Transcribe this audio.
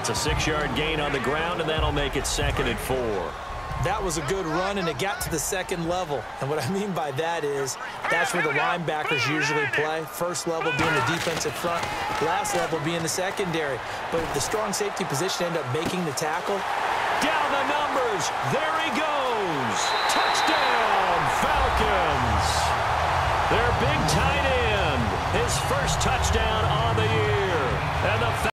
It's a 6-yard gain on the ground, and that'll make it 2nd and 4. That was a good run, and it got to the second level. And what I mean by that is that's where the linebackers usually play. First level being the defensive front, last level being the secondary. But the strong safety position ended up making the tackle. Down the numbers. There he goes. Touchdown, Falcons. Their big tight end. His first touchdown on the year. And the